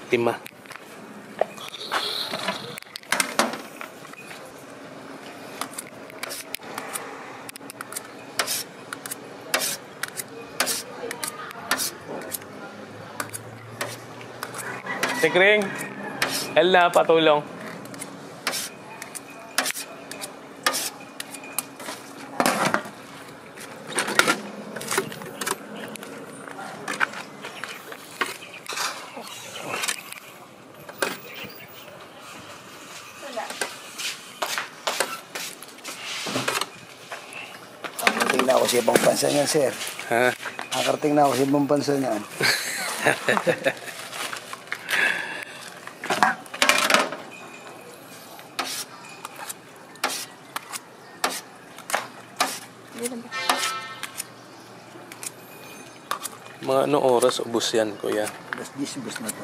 biktima. Tikring, El na patulong. Nakarating na ako sa ibang bansa niyan, sir. Ha? Nakarating na ako sa ibang bansa niyan. Mga anong oras ubos yan, kuya? Alas 10, ubos na to.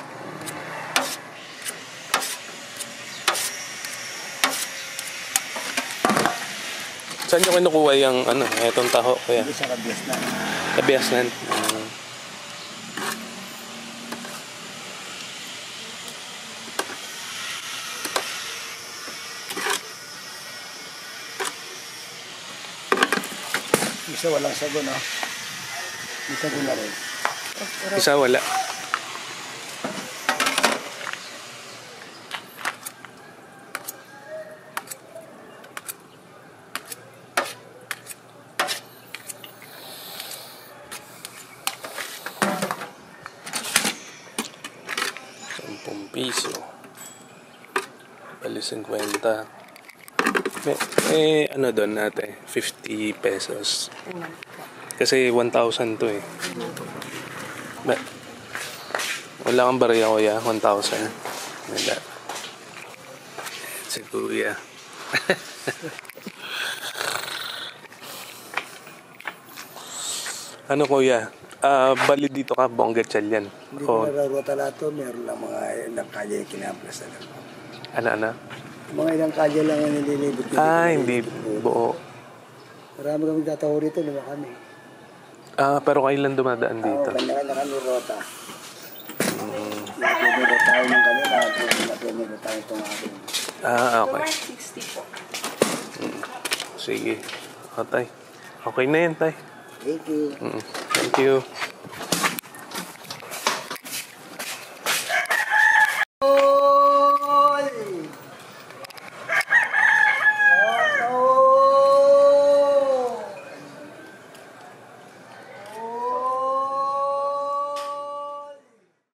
Saan nyo kinukuha yung ano, etong taho, kuya? Hindi sa kabias na. Kabiasnan. Isa walang sago, no? Isa ko na rin. Isa wala. Piso. Bali 50. May ano doon natin, 50 pesos. Kasi 1,000 to eh. Wala kang bariya, kuya, 1,000. Wala. Si kuya. Ano, kuya? Bali dito ka, Bonggatchal yan. Hindi ko nararota lahat to. Meron lang mga ilang kalye yung kinaplas na lang. Ano? Mga ilang kalye lang ang nililibot. Hindi buo. Marami kami tataho rito, naman kami. Pero kailan dumadaan dito? Oo, kanya-kanya kami rota. Napinilo tayo ng kanila. Napinilo tayo itong akin. Okay. 60 po. Sige. Tay. Okay na yan, tay. Thank you. Thank you.